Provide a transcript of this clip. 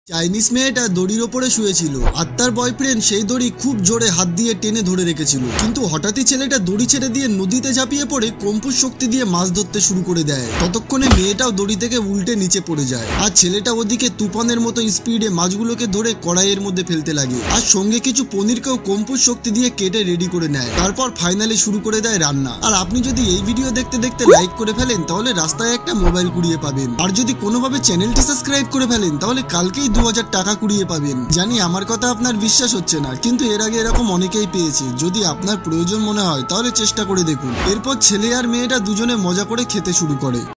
Chinese মেয়েটা দড়ির ওপরে শুয়েছিল আর তার বয়ফ্রেন্ড সেই দড়ি খুব জোরে হাত দিয়ে টেনে ধরে রেখেছিল, কিন্তু হঠাৎই ছেলেটা দড়ি ছেড়ে দিয়ে নদীতে ঝাঁপিয়ে পড়ে কম্পুর শক্তি দিয়ে মাছ ধরতে শুরু করে দেয়। ততক্ষণে মেয়েটাও দড়ি থেকে উল্টে নিচে পড়ে যায় আর ছেলেটা ওদিকে তুফানের মতো স্পিডে মাছগুলোকে ধরে কড়াইয়ের মধ্যে ফেলতে লাগে আর সঙ্গে কিছু পনিরকেও কম্পুর শক্তি দিয়ে কেটে রেডি করে নেয়। তারপর ফাইনালি শুরু করে দেয় রান্না। আর আপনি যদি এই ভিডিও দেখতে দেখতে লাইক করে ফেলেন তাহলে রাস্তায় একটা মোবাইল কুড়িয়ে পাবেন, আর যদি কোনোভাবে চ্যানেলটি সাবস্ক্রাইব করে ফেলেন তাহলে কালকেই 2000 টাকা কুড়িয়ে পাবেন। জানি আমার কথা আপনার বিশ্বাস হচ্ছে না, কিন্তু এর আগে এরকম অনেকেই পেয়েছে। যদি আপনার প্রয়োজন মনে হয় তাহলে চেষ্টা করে দেখুন। এরপর ছেলে আর মেয়েটা দুজনে মজা করে খেতে শুরু করে।